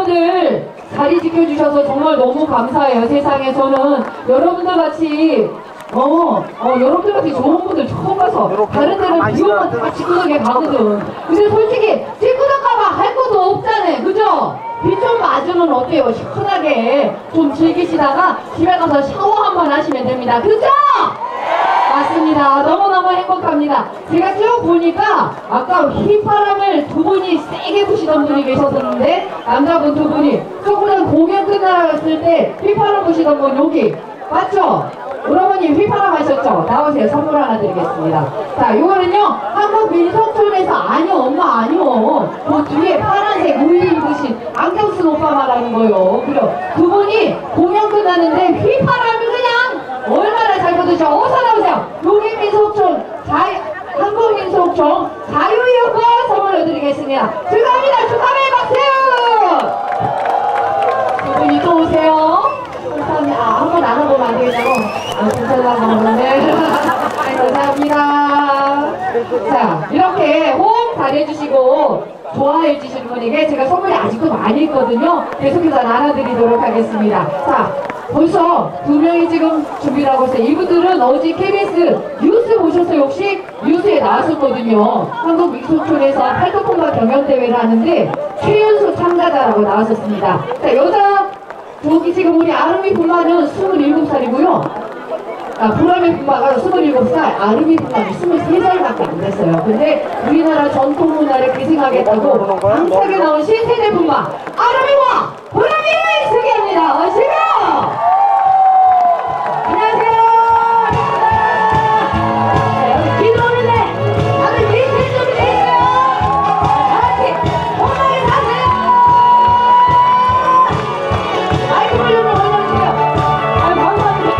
여러분들 자리 지켜주셔서 정말 너무 감사해요. 세상에 저는 여러분들 같이 여러분들 같이 좋은 분들 처음 봐서 다른 데는 비 오면 다 직구석에 가거든. 근데 솔직히 직구석 가면 할 것도 없잖아요. 그죠? 비 좀 맞으면 어때요? 시원하게 좀 즐기시다가 집에 가서 샤워 한번 하시면 됩니다. 그죠? 맞습니다. 너무너무 행복합니다. 제가 쭉 보니까 아까 휘파람을 두 분이 세게 부시던 분이 계셨었는데 남자분 두 분이 조금은 공연 끝났을 때 휘파람 부시던 분 여기 맞죠? 여러분이 휘파람 하셨죠? 나오세요. 선물 하나 드리겠습니다. 자, 요거는요 한국민속촌에서 아니요 엄마 아니요 그 뒤에 파란색 우유 입으신 안경 쓴 오빠 말하는 거요. 그래요. 그분이 공연 끝났는데 휘파람이 그냥 얼마나 잘 받으셔. 어서 나오세요. 여기 민속촌 한국민속촌 자유이용권 선물을 드리겠습니다. 축하합니다. 축하해 박수. 그분이 또 오세요. 감사합니다. 한번 안 하고 안 되냐고. 감사하다고 하는데. 감사합니다. 자, 이렇게 호응 잘해주시고 좋아해주시는 분에게 제가 선물이 아직도 많이 있거든요. 계속해서 나눠드리도록 하겠습니다. 자, 벌써 두 명이 지금 준비를 하고 있어요. 이분들은 어제 KBS 뉴스 보셨어요? 혹시? 뉴스에 나왔었거든요. 한국민속촌에서 팔도통과 경연대회를 하는데 최연소 참가자라고 나왔었습니다. 자, 여자 저기 지금 우리 아름이 분마는 27살이고요. 보람의 분마가 27살, 아름이 분마는 23살밖에 안 됐어요. 근데 우리나라 전통 문화를 계승하겠다고 당차게 나온 신세대 분마 아름이와 보람이를 소개합니다. 오시고! 안녕하세요. 비 오는데 다들 밀실 준비되세요. 같이 건강히 사세요. 마이크 볼륨을 올려주세요. 감사합니다.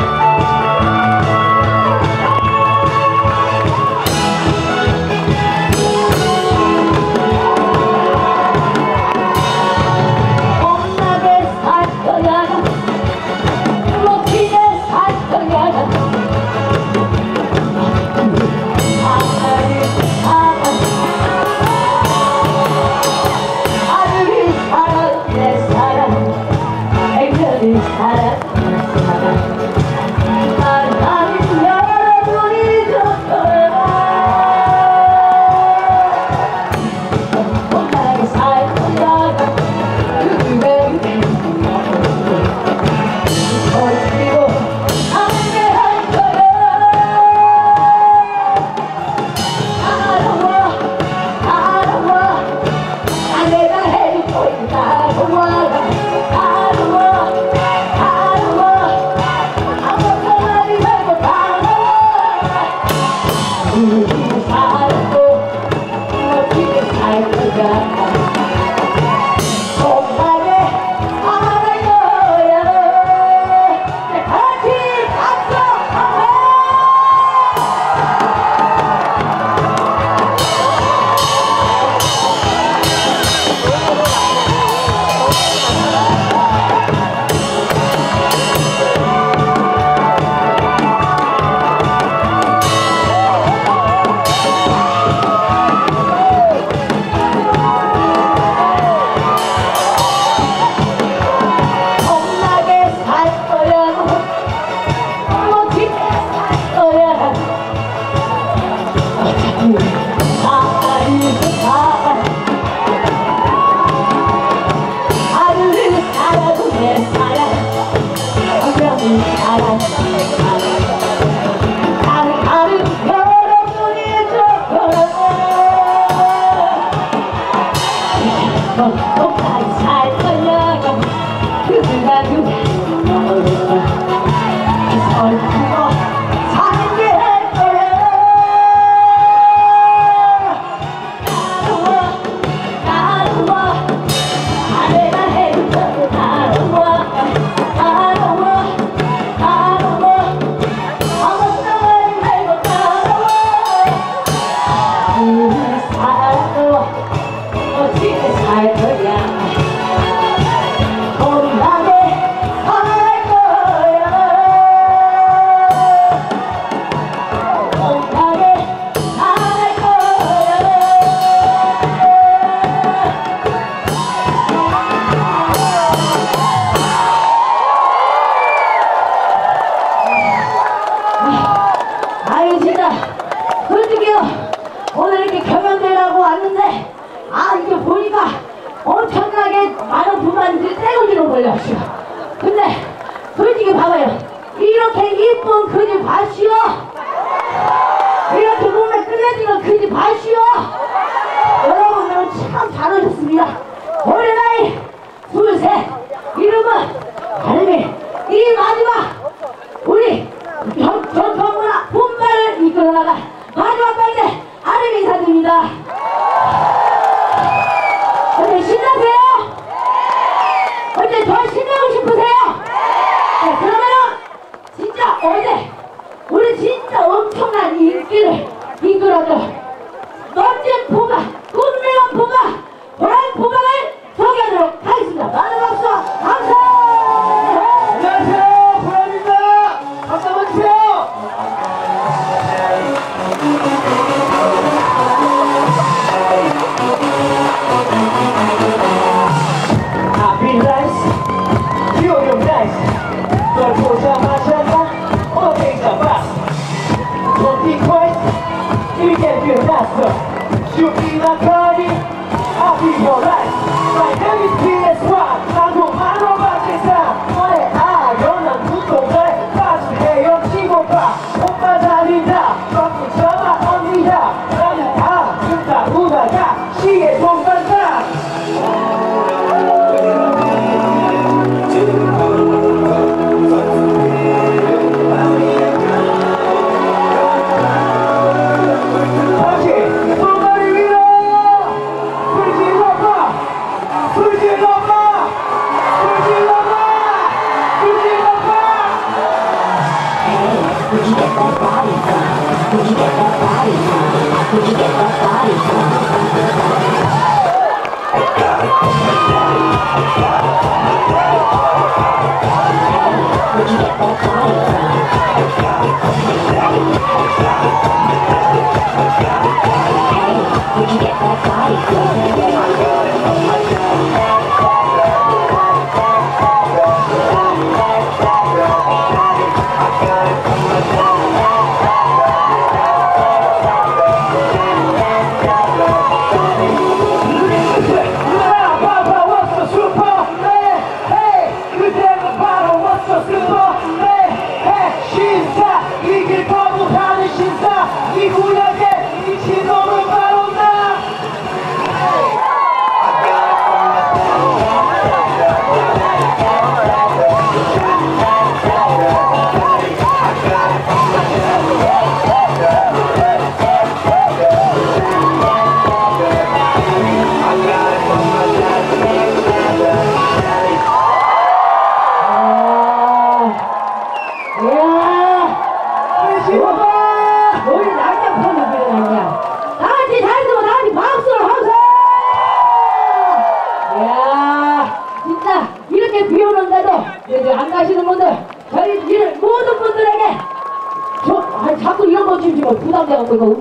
걸렸슈. 근데 솔직히 봐봐요. 이렇게 이쁜 그지 봐시오. 이렇게 몸에 끝내주는 그지 봐시오. 여러분들은 참 잘하셨습니다. 올해 나이 23. 이름은 아름이. 이 마지막 우리 전통문화 분발을 이끌어나가 마지막 발대 아름이 인사드립니다. 어때 신나세요? 어때 더 신나고 싶으세요? 네, 그러면은 진짜 어제 우리 진짜 엄청난 인기를 이끌었던 멋진 포가 꿈미원 포가 보란 포가를 소개하도록 하겠습니다. 많은 박수 감사합니다. 안녕하세요, 보람입니다. 박수 한번 주세요. I've been nice, you're nice. 널 보자마자 나 어디 잡아? Don't think twice, 이게 끝났어. 죽이나 거리, I'll be your life. My name is PS1, 나도 말로만 세상. 너의 아련한 눈동자에 빠진 헤엄치고 봐. 오빠 다닌다, 꽉 잡아 언니야. 나는 다 준다 우다가 시계 동반자. 안 가시는 분들, 저희 모든 분들에게 자꾸 이런 거 주시면 부담돼갖고 이거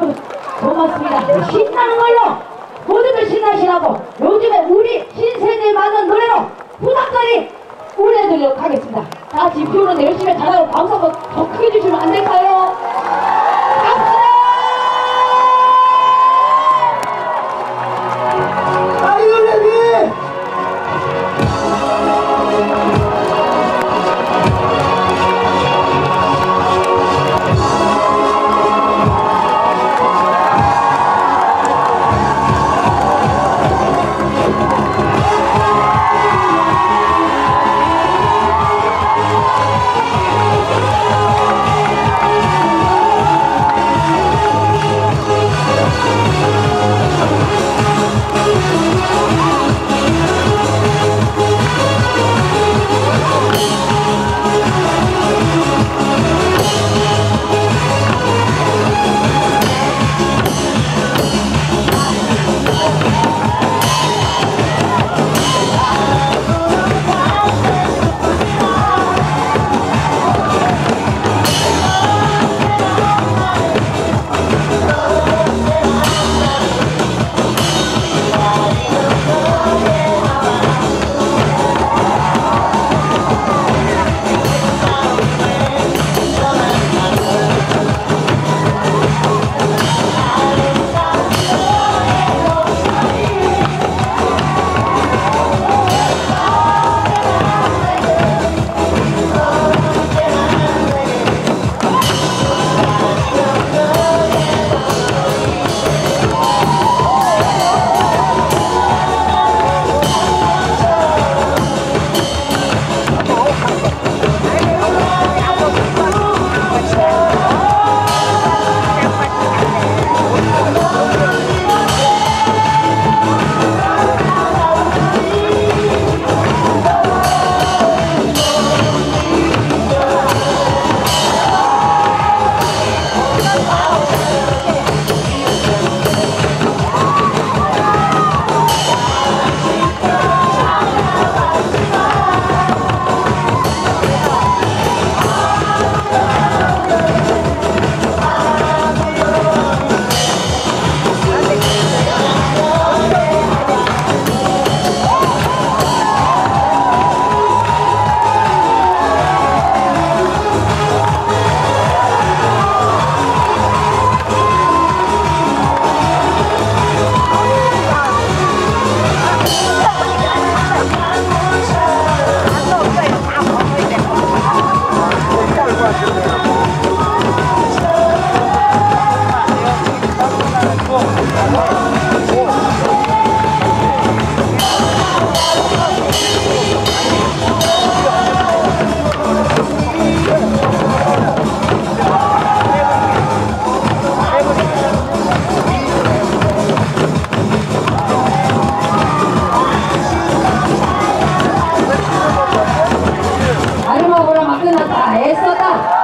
고맙습니다. 신나는 걸로 모두들 신나시라고 요즘에 우리 신세대에 맞는 노래로 후닥거리 올려드리도록 하겠습니다. 다 같이 비 오는데 열심히 잘하고 박수 한번 더 크게 주시면 안 될까요? 갑시다! 애썼다.